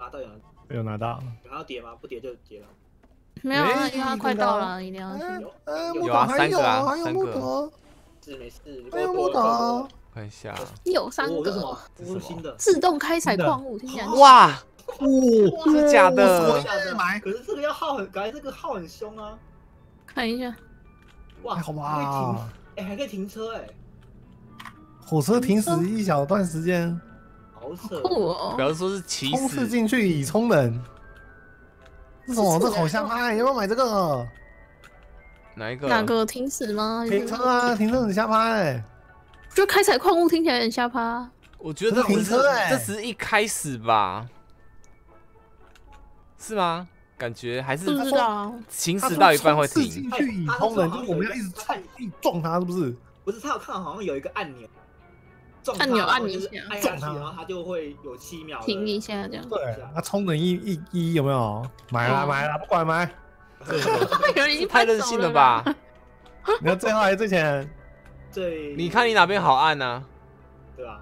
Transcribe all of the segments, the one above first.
拿到有拿到。 有要叠吗？不叠就结了。 没有啊，因为它快到了，一定要去。 有啊，3个啊，3个。 没事， 还有木头。 看一下， 有3个。 这是什么？这是新的。 自动开采矿物，听起来。 哇！是假的。 买，可是这个要耗很，感觉这个耗很凶啊。 看一下。 哇， 好吧。 哎，还可以停车哎。 火车停驶1小段时间。 好扯。 酷哦。 表示说是起冲刺进去以充能。这什么？这好香啊！要不要买这个？ 哪一个？ 哪个停驶吗？ 停车啊，停车很瞎拍。 就开采矿物听起来很瞎趴。 我觉得停车这只是一开始吧？是吗？感觉还是不知道。 行驶到一半会停。 冲刺进去以充能，就是我们要一直撞它，是不是？ 不是，他有看好像有一个按钮。 按钮按一下， 按下去，然后它就会有7秒停一下这样。 对，它充能一有没有？买了，不管买。 太任性了吧！ 你看最后还是最前？ 你看你哪边好按呢？ 对吧？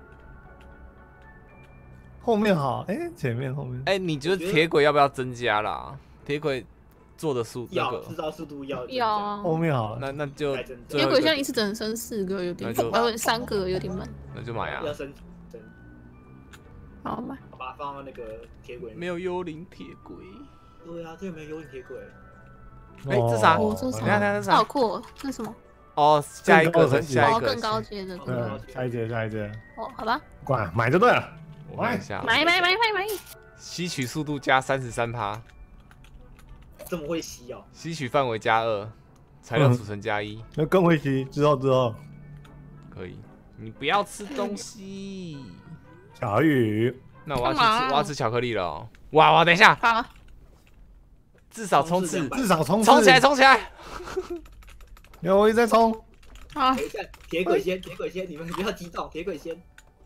后面好，哎，前面后面。 哎，你觉得铁轨要不要增加啦？铁轨做的速那个制造速度要。 后面好， 那就铁轨现在一次只能升4个，有点3个有点慢。 那就买啊。 要升。 好买。 把它放到那个铁轨。 没有幽灵铁轨。 对啊，这个没有幽灵铁轨。 哎，这啥？ 这是啥？这啥？ 好酷，这是什么？ 哦，下一个， 更高阶的。 对，下一节。 哦，好吧。 管买就对了。 我看一下。 买。 吸取速度加33%。 这么会吸哦？ 吸取范围加2，材料储存加1。 那更会吸，之后。 可以。你不要吃东西。 小雨。 那我要吃巧克力了。哇！等一下。 好。 至少冲刺， 冲起来！ 有，我一直在冲。 好， 等一下，铁轨先，你们不要激动，铁轨先。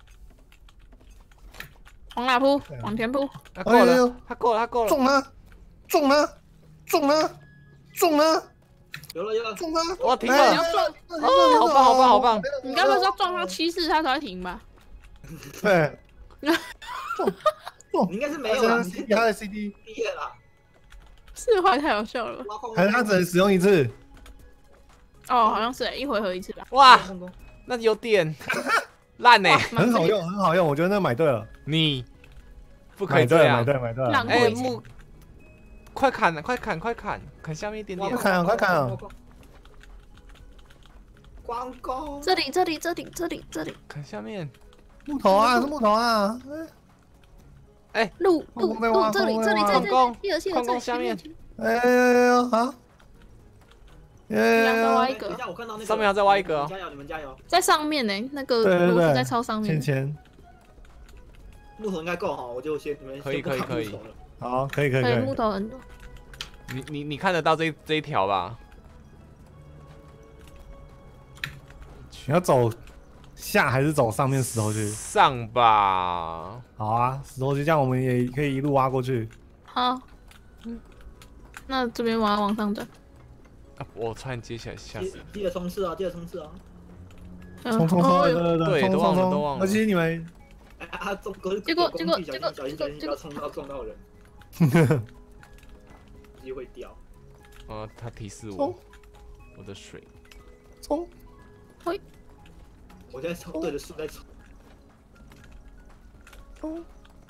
往哪扑？往前扑。 他够了， 中了！ 有了！ 中了！ 我停了！哦，好棒！ 你刚才说撞到74，他才会停吧？ 对。 你应该是没有了， 你还有 CD 毕业了。 4坏太好笑了， 还是他只能使用1次？ 哦，好像是1回合1次吧。 哇，那有点烂呢。 很好用，我觉得那买对了。 你不可以这样， 买对。 哎， 快砍，砍下面一点点。 快砍啊！ 光攻。 这里。 砍下面。 木头啊，是木头啊。 哎， 路这里， 矿工下面。 哎，好。 再挖一个。 上面要再挖一个。 你们加油！ 在上面呢，那个螺丝在超上面。 前。 木头应该够哈，我就先你们可以。 好，可以。 木头很多。 你看得到这一条吧？ 你要走下还是走上面石头去？ 上吧。 好啊，石头就这样，我们也可以一路挖过去。 好。那这边我要往上转。 我差点接起来，吓死！ 记得冲刺啊！ 冲！对， 都忘了。 而且你们结果小心不要撞到人，机会掉。 他提示我的水。 冲！ 嘿！ 我现在对着树在冲。 冲！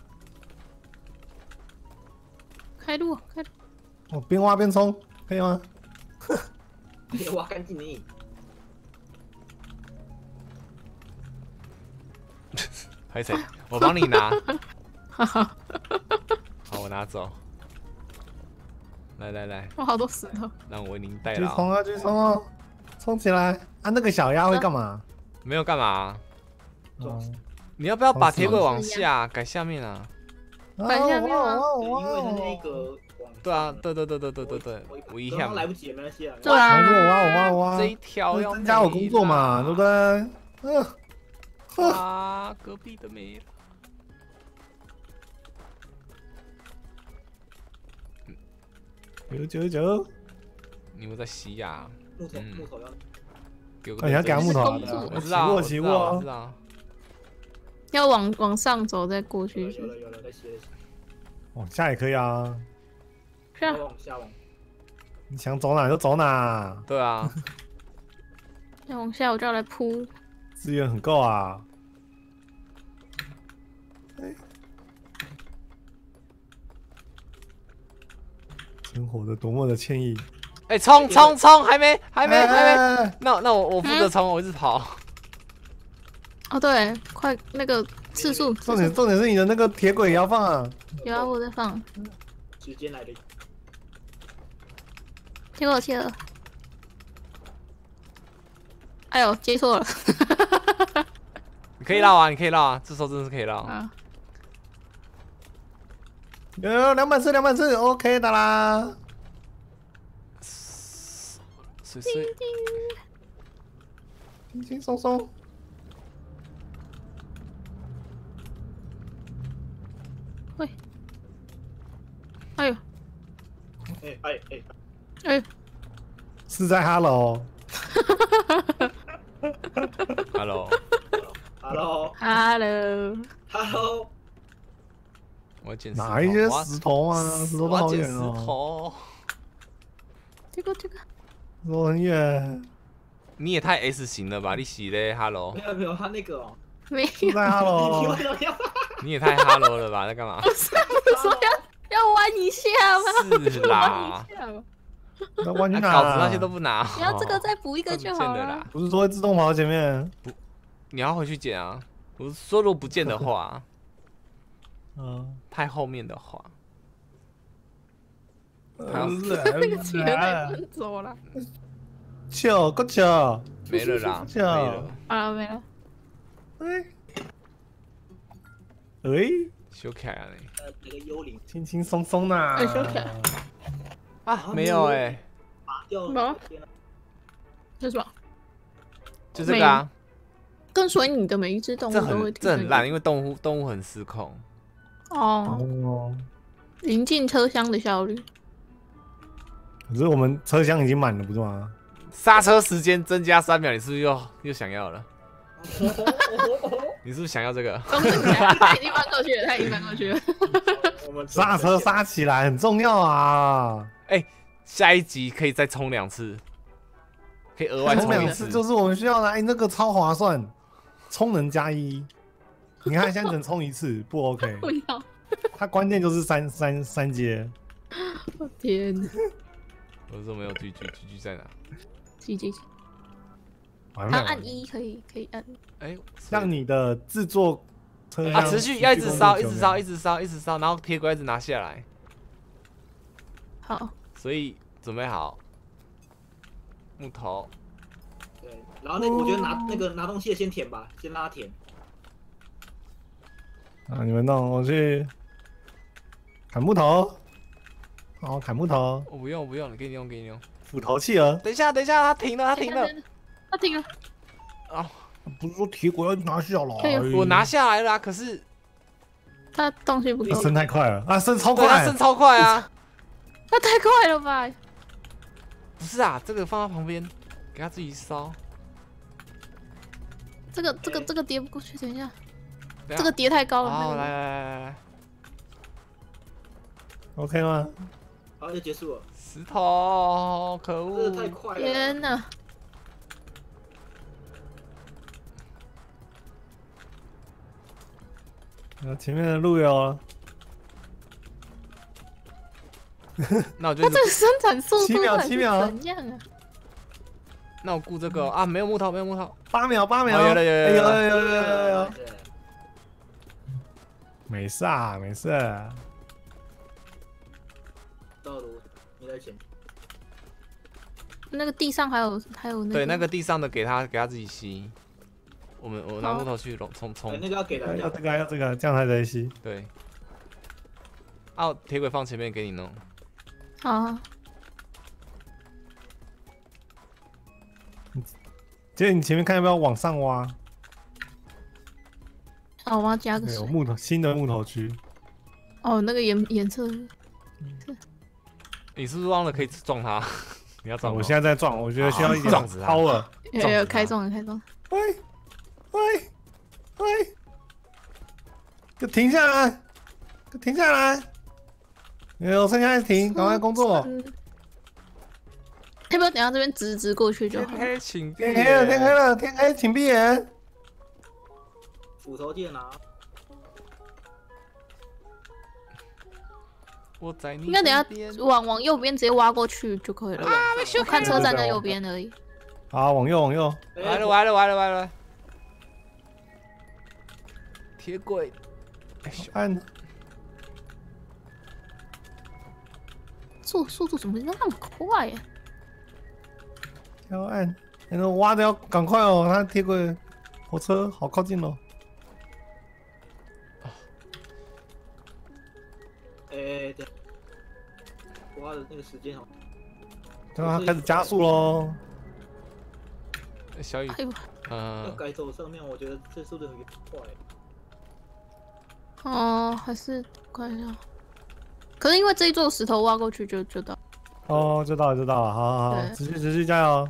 开路！ 我边挖边冲，可以吗？ 别挖干净你！ 拍谁？我帮你拿。好，我拿走。来。 哇，好多石头。 让我为您代劳。 继续冲哦！冲起来！啊，那个小鸭会干嘛？ 没有干嘛。你要不要把铁轨往下改下面啊？ 改下面吗？ 因为是那个。 对啊，对，我一下来不及，没关系啊。 对啊， 我挖， 这一条要增加我工作嘛，对不对？啊，隔壁的没了。 999， 你们在吸呀？ 木头要。 你要给他木头， 我知道。 要往上走再过去。 有了，在吸。 往下也可以啊， 是啊， 下往。 你想走哪就走哪， 对啊， 再往下我就要来扑。 资源很够啊。生活的多么的歉意。 哎，冲，还没， 哎那我负责冲，我一直跑。 哦，对，快那个次数。 重点是你的那个铁轨也要放啊。 有啊，我在放。 时间来的。 结果我切了。哎呦，接错了。 你可以绕啊，你可以绕啊，这时候真的是可以绕。 啊， 有200次 ，OK 的啦。 水， 轻轻松松。 喂，哎呦，哎， 是在 Hello。 Hello， 我捡哪一些石头啊？石头都好远石哦。 头， 这个， 石头很远。 你也太 S 型了吧？你洗嘞，Hello， 没有，他那个哦。 没有。 是在 Hello。 你也太 Hello 了吧？在干嘛？ 说要玩一下吗？ 是啦， 那弯去哪？ 稿子那些都不拿， 你要这个再补一个就好了。 啦。 不是说会自动跑到前面？ 你要回去捡啊！我说如果不见的话，太后面的话， 那个钱太不能走了。 球，够球， 没了啦， 球没了， 啊，没了。 哎， 修凯啊你那个幽灵轻轻松松呐。 哎修起来啊，没有哎， 拔掉没有了。 这是什么？ 就这个啊， 跟随你的每一只动物这都会很这很烂，因为动物很失控。 哦， 哦， 临近车厢的效率。 可是我们车厢已经满了，不是吗？ 刹车时间增加3秒，你是不是又想要了？你是不是想要这个？ 他已经搬过去了，他已经搬过去了。 刹车刹起来很重要啊！ 哎，下一集可以再冲2次，可以额外冲 2 1次。 就是我们需要的。哎，那个超划算，充能加1。你看现在只能充1次，不 OK？ 不要！ 它关键就是三阶。 我天哪！ 我说没有狙在哪？ GG。 完按1可以按。 哎， 让你的制作车啊， 厢持续要一直烧，然后铁轨一直拿下来。 好。 所以准备好木头。 对，然后我觉得拿东西的先填吧，先让他填。 啊，你们弄，我去砍木头。好，砍木头。 我不用，你给你用。 斧头企鹅。 等一下，他停了。 他停了。 啊， 不是说铁轨要拿下来？ 我拿下来了，可是他东西不够。 升太快了啊！升超对， 快， 他升超快啊！ 那太快了吧？ 不是啊，这个放在旁边，给他自己烧。 这个叠不过去，等一下，这个叠太高了。 好，来 ，OK 吗？ 好，就结束了。 石头，可恶！ 这太快了。 天哪！ 前面的路有。 那我就它这个生产速度 7秒怎样啊？ 那我顾这个啊，没有木头。 8秒， 有了， 有。没事。 道路，你在前。 那个地上还有那个。 对，那个地上的给他自己吸。我拿木头去冲。 那个要给的， 要这个，这样才得吸。 对。啊，铁轨放前面给你弄。 好。 姐，你前面看要不要往上挖？ 哦，我要加个有水。 新的木头区。 哦，那个颜色。 你是不是忘了可以撞它？你要撞？ 我现在在撞，我觉得需要一点power。 有开撞。 喂，就停下来！ 有剩下一停，赶快工作。 要不要等下这边直过去就好？ 天黑请闭天黑了， 眼。 天黑了，天黑，请闭眼。 斧头剑啊！ 我在你应该等下身边往右边直接挖过去就可以了。我看车站在右边而已。 好，往右，往右。 哎完了！铁轨， 按速度怎么那么快呀？ 要按，那个挖的要赶快哦，它铁轨火车好靠近哦。 哎，对，挖的那个时间哦， 对啊，它开始加速喽。 小雨， 哎呦， 要改走上面，我觉得这速度很快。 哦，还是看一下。可是因为这一座石头挖过去就到。 哦，知道了，好好好， 对持续加油。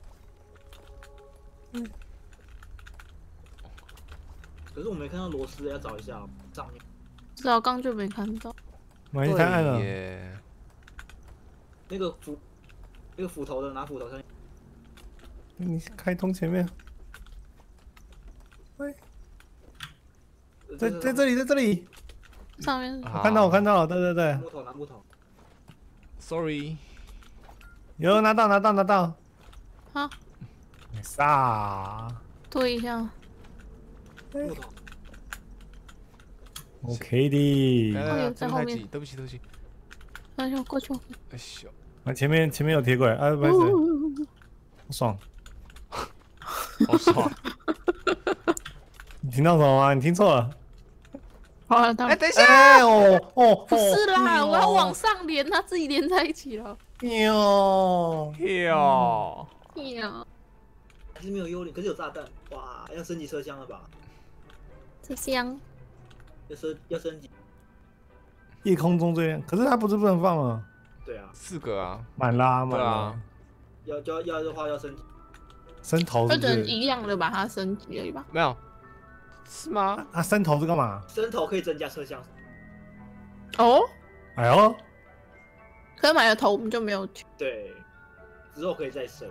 可是我没看到螺丝，要找一下上面。 知道刚就没看到。 马一太按了。 耶， 那个斧头的拿斧头上面。 你开通前面。喂，在这里， 上面我看到了，对。 拿木头。 Sorry， 有拿到。 好， 啥推一下。 木头。 ？OK 的。 在后面对不起。 哎呦，过去。 哎呦， 啊，前面有铁轨，啊，不好意思，好爽。 好爽！ 你听到什么吗？你听错了。 好了， 哎，等一下， 哎不是啦，我要往上连，它自己连在一起了。 哟， 哟， 呀， 还是没有幽灵，可是有炸弹。哇，要升级车厢了吧？ 这箱要升级。 夜空中最亮，可是它不是不能放了， 对啊， 4个啊， 满啦。 要的话要升级。 伸头就是只能不是？ 一样的把它升级而已吧。 没有，是吗？ 啊，伸头是干嘛？ 升头可以增加车厢。 哦， 哎呦， 可是买了头我们就没有去。 对，之后可以再升。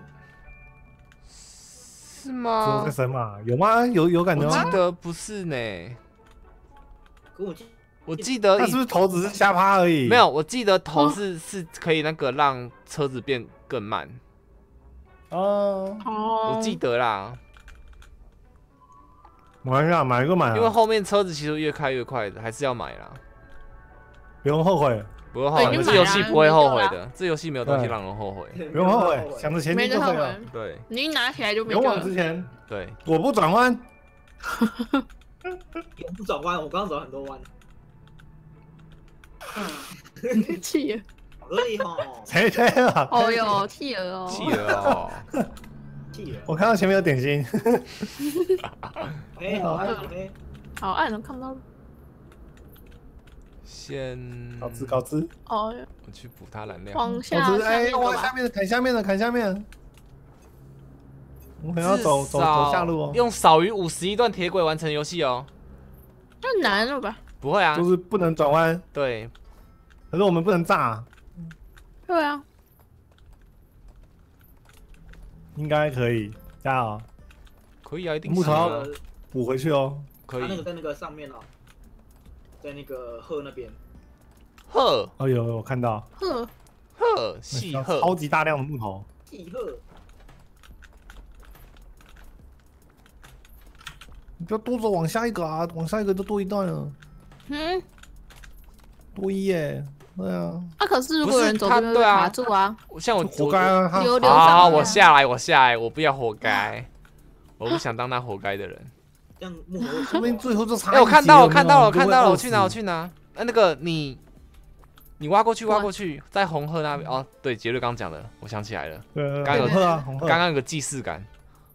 是之后吗再？升嘛？有吗？有感觉吗我记？得不是呢， 可我记得它是不是头只是瞎趴而已？ 没有，我记得头是可以那个让车子变更慢， 哦， 哦我记得啦， 买一下，买一个买啊， 因为后面车子其实越开越快的，还是要买啦。 不用后悔， 不会后悔，这已经买了游戏不会后悔没的，这游戏没有东西让人后悔。 不用后悔，想着前没得后进就可以了。 悔， 对你一拿起来就没勇救了。 往直前， 对， 我不转弯。 我不转弯，我刚刚转很多弯。 气了， 可以哈， 谁推了？ 哦哟，气了哦。 气了哦。 气了。 我看到前面有点心。 哎，好暗，哎， 好暗，我看不到。 先高知， 哦哟， 我去补它燃料。 高往下知，哎， 下面吧。 往下面的，砍下面。我们要走下路哦， 用少于51段铁轨完成游戏哦。 太难了吧？ 不会啊就，是不能转弯， 对， 可是我们不能炸， 对啊， 应该可以，加油， 可以啊，一定木头行啊补回去哦。 可以。 他那个在那个上面哦，在那个鹤那边。 鹤哦，有我看到， 呵， 鹤细鹤， 超级大量的木头， 气鹤， 你就多走往下一个啊，往下一个就多一段了， 嗯， 多一耶，对啊， 啊，可是如果不是有人走这边会他对啊卡住啊， 像我活该啊，他流好， 上来我下来，我不要活该，我不想当那活该的人。 这样木头会说不定最后就差哎，我看到了，我看到了，我我去拿？那个你挖过去，在红鹤那边哦。对，杰瑞刚讲的，我想起来了，刚有红鹤啊，红鹤， 刚刚有个既视感。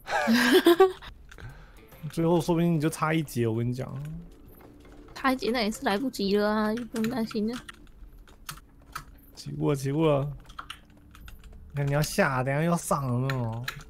最后说不定你就差一节，我跟你讲， 他一那也是来不及了啊，就不用担心了。 起步了，那你要下，等下要上了那种。